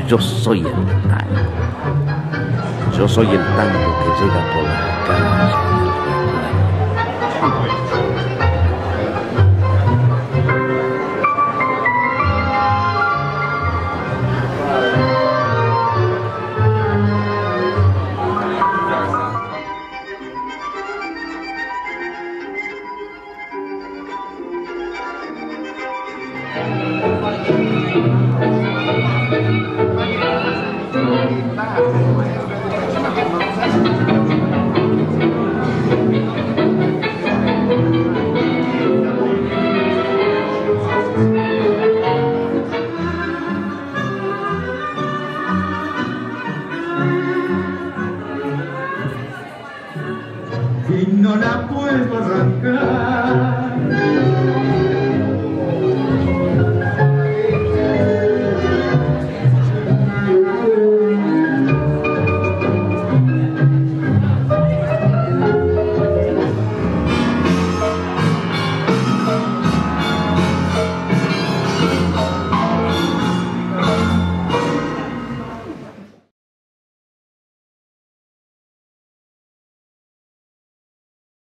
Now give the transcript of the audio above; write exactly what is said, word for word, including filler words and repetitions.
Yo soy el tango. Yo soy el tango que llega por las calles del recuerdo. Thank you.